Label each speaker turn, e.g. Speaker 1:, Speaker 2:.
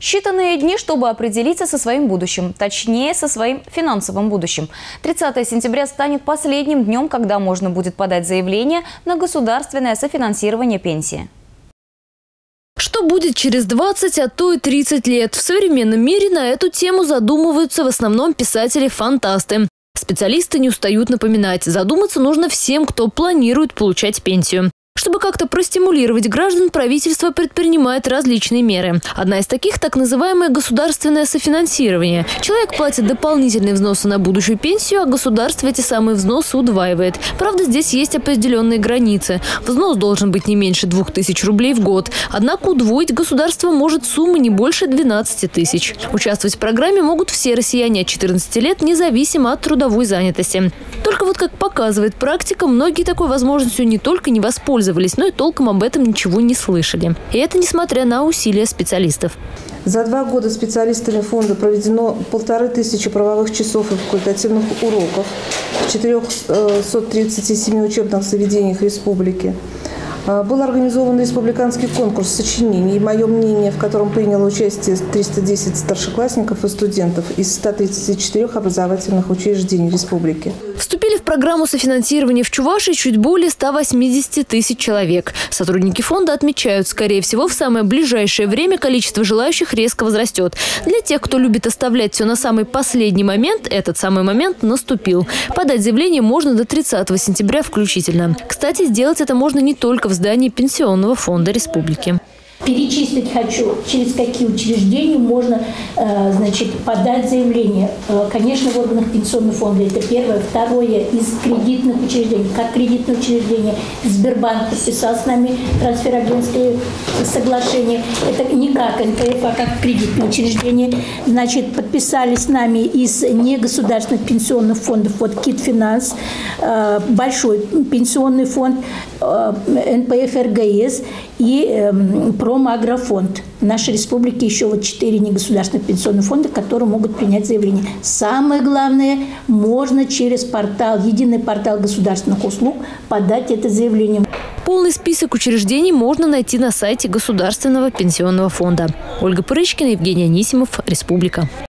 Speaker 1: Считанные дни, чтобы определиться со своим будущим, точнее, со своим финансовым будущим. 30 сентября станет последним днем, когда можно будет подать заявление на государственное софинансирование пенсии.
Speaker 2: Что будет через 20, а то и 30 лет? В современном мире на эту тему задумываются в основном писатели-фантасты. Специалисты не устают напоминать, задуматься нужно всем, кто планирует получать пенсию. Чтобы как-то простимулировать граждан, правительство предпринимает различные меры. Одна из таких – так называемое государственное софинансирование. Человек платит дополнительные взносы на будущую пенсию, а государство эти самые взносы удваивает. Правда, здесь есть определенные границы. Взнос должен быть не меньше 2000 рублей в год. Однако удвоить государство может суммы не больше 12 тысяч. Участвовать в программе могут все россияне от 14 лет, независимо от трудовой занятости. Только вот, как показывает практика, многие такой возможностью не только не воспользовались, но и толком об этом ничего не слышали. И это несмотря на усилия специалистов.
Speaker 3: За 2 года специалистами фонда проведено 1500 правовых часов и факультативных уроков в 437 учебных заведениях республики. Был организован республиканский конкурс сочинений «Мое мнение», в котором приняло участие 310 старшеклассников и студентов из 134 образовательных учреждений республики.
Speaker 2: Вступили в программу софинансирования в Чувашии чуть более 180 тысяч человек. Сотрудники фонда отмечают, скорее всего, в самое ближайшее время количество желающих резко возрастет. Для тех, кто любит оставлять все на самый последний момент, этот самый момент наступил. Подать заявление можно до 30 сентября включительно. Кстати, сделать это можно не только в здании Пенсионного фонда республики.
Speaker 4: Перечислить хочу, через какие учреждения можно подать заявление. Конечно, в органах Пенсионного фонда это первое. Второе, из кредитных учреждений. Как кредитное учреждение Сбербанк подписал с нами трансфер-агентское соглашение. Это не как НПФ, а как кредитное учреждение. Подписали с нами из негосударственных пенсионных фондов. Вот КИТ-Финанс, Большой пенсионный фонд, НПФ РГС и Промагрофонд. В нашей республике еще 4 негосударственных пенсионных фонда, которые могут принять заявление. Самое главное, можно через портал, единый портал государственных услуг подать это заявление.
Speaker 2: Полный список учреждений можно найти на сайте Государственного пенсионного фонда. Ольга Пырычкина, Евгений Анисимов, Республика.